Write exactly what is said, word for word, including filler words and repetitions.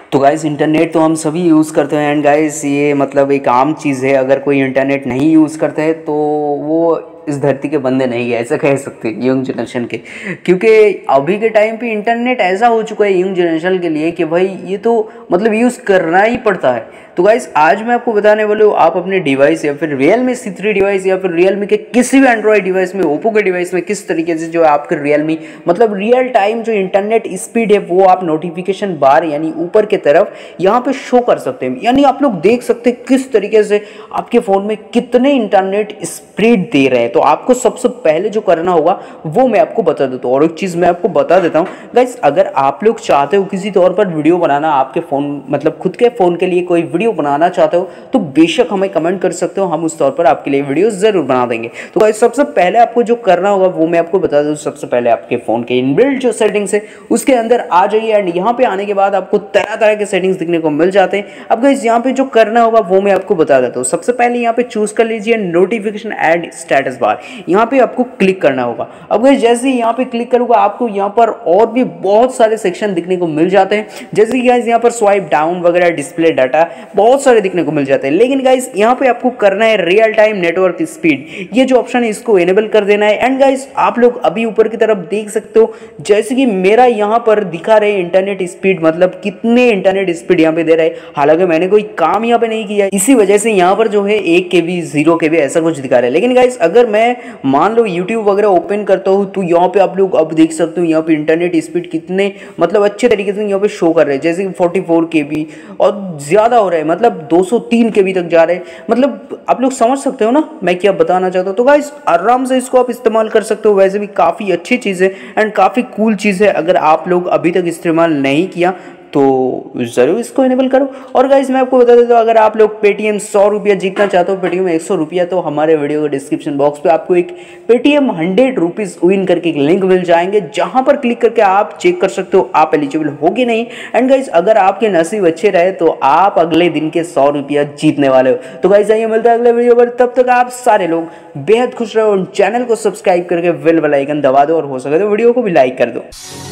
तो guys internet तो हम सभी यूज़ करते हैं एंड गाइस ये मतलब एक आम चीज़ है। अगर कोई इंटरनेट नहीं यूज़ करता है तो वो इस धरती के बंदे नहीं है, ऐसा कह सकते हैं यंग जनरेशन के। क्योंकि अभी के टाइम पे इंटरनेट ऐसा हो चुका है यंग जनरेशन के लिए कि भाई ये तो मतलब यूज़ करना ही पड़ता है। तो गाइस आज मैं आपको बताने वाला हूँ, आप अपने डिवाइस या फिर रियलमी सी थ्री डिवाइस या फिर रियलमी के किसी भी एंड्रॉइड डिवाइस में, ओप्पो के डिवाइस में किस तरीके से जो है आपके रियलमी मतलब रियल टाइम जो इंटरनेट स्पीड है वो आप नोटिफिकेशन बार यानी ऊपर के तरफ यहाँ पे शो कर सकते हैं। यानी आप लोग देख सकते हैं किस तरीके से आपके फ़ोन में कितने इंटरनेट स्पीड दे रहे हैं। तो आपको सबसे पहले जो करना होगा वो मैं आपको बता देता हूँ। और एक चीज़ मैं आपको बता देता हूँ गाइस, अगर आप लोग चाहते हो किसी तौर पर वीडियो बनाना, आपके फ़ोन मतलब खुद के फ़ोन के लिए कोई वीडियो बनाना चाहते हो तो बेशक हमें कमेंट कर सकते हो, हम उस तौर पर आपके लिए वीडियो ज़रूर बना देंगे। तो गाइस सबसे पहले आपको जो करना होगा वो मैं आपको बता दूँ। सबसे पहले आपके फ़ोन के इनबिल्ट जो सेटिंग्स है उसके अंदर आ जाइए एंड यहाँ पे आने के बाद आपको तरह तरह के सेटिंग्स दिखने को मिल जाते हैं। अब गाइस यहाँ पे जो करना होगा वो मैं आपको बता देता हूँ। सबसे पहले यहाँ पे चूज कर लीजिए नोटिफिकेशन एंड स्टेटस बार, यहाँ पे आपको क्लिक करना होगा। अब गाइस जैसे ही यहाँ पे क्लिक करूंगा आपको यहाँ पर और भी बहुत सारे सेक्शन दिखने को मिल जाते हैं, जैसे कि गाइस यहाँ पर स्वाइप डाउन वगैरह, डिस्प्ले डाटा, बहुत सारे दिखने को मिल जाते हैं। लेकिन गाइस यहाँ पे आपको करना है रियल टाइम नेटवर्क स्पीड, ये जो ऑप्शन है इसको इनेबल कर देना है। एंड गाइस आप लोग अभी ऊपर की तरफ देख सकते हो जैसे कि मेरा यहाँ पर दिखा रहे इंटरनेट स्पीड, मतलब कितने इंटरनेट स्पीड यहाँ पे दे रहा है। हालांकि मैंने कोई काम यहाँ पे नहीं किया, इसी वजह से यहाँ पर जो है एक के बी जीरो के बी ऐसा कुछ दिखा रहा है। लेकिन गाइस अगर मैं मान लो यूट्यूब वगैरह ओपन करता हूँ तो यहाँ पे आप लोग अब देख सकते हो यहाँ पे इंटरनेट स्पीड कितने मतलब अच्छे तरीके से यहाँ पे शो कर रहे हैं, जैसे कि फोर्टी फोर के बी और ज़्यादा हो रहा है, मतलब दो सौ तीन के बी तक जा रहे हैं। मतलब आप लोग समझ सकते हो ना मैं क्या बताना चाहता हूँ। तो गाइस आराम से इसको आप इस्तेमाल कर सकते हो, वैसे भी काफ़ी अच्छी चीज़ है एंड काफ़ी कूल चीज़ है। अगर आप लोग अभी तक इस्तेमाल नहीं किया तो ज़रूर इसको इनेबल करो। और गाइस मैं आपको बता देता हूँ, अगर आप लोग पेटीएम सौ रुपया जीतना चाहते हो, पेटीएम एक सौ रुपया, तो हमारे वीडियो के डिस्क्रिप्शन बॉक्स पे आपको एक पेटीएम हंड्रेड रुपीज़ विन करके एक लिंक मिल जाएंगे, जहां पर क्लिक करके आप चेक कर सकते हो आप एलिजिबल हो कि नहीं। एंड गाइस अगर आपके नसीब अच्छे रहे तो आप अगले दिन के सौ रुपया जीतने वाले हो। तो गाइस आइए मिलता है अगले वीडियो पर, तब तक आप सारे लोग बेहद खुश रहो। चैनल को सब्सक्राइब करके बेल वाला आइकन दबा दो और हो सके तो वीडियो को भी लाइक कर दो।